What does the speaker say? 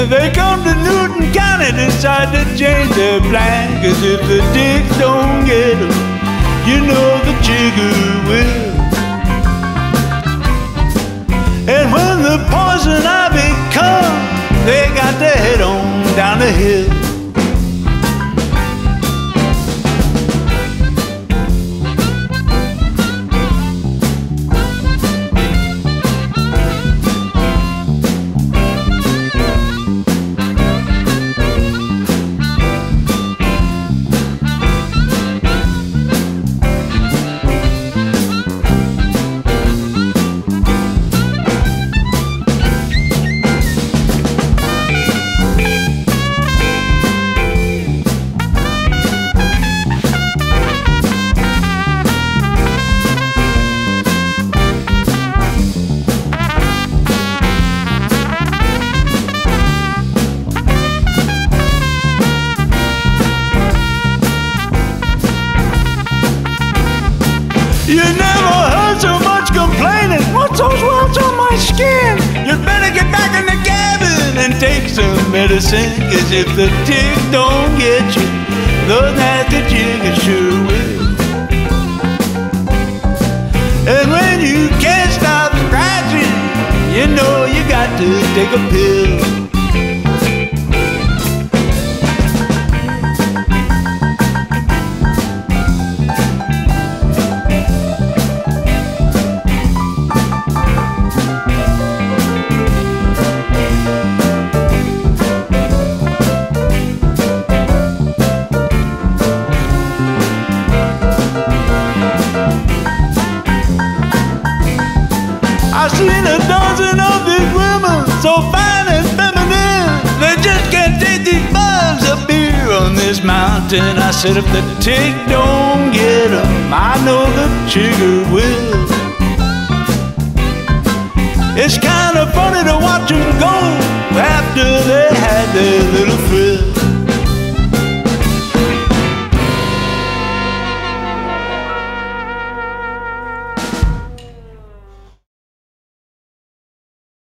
They come to Newton County, decide to change their plan. 'Cause if the dick don't get them, you know the jigger will. And when the poison ivy comes, they got to head on down the hill. You never heard so much complaining. What's those welts on my skin? You better get back in the cabin and take some medicine. 'Cause if the tick don't get you, the nasty jigger sure will. And when you can't stop scratching, you know you got to take a pill. I've seen a dozen of these women, so fine and feminine. They just can't take these bugs up here on this mountain. I said if the tick don't get them, I know the jigger will. It's kind of funny to watch them go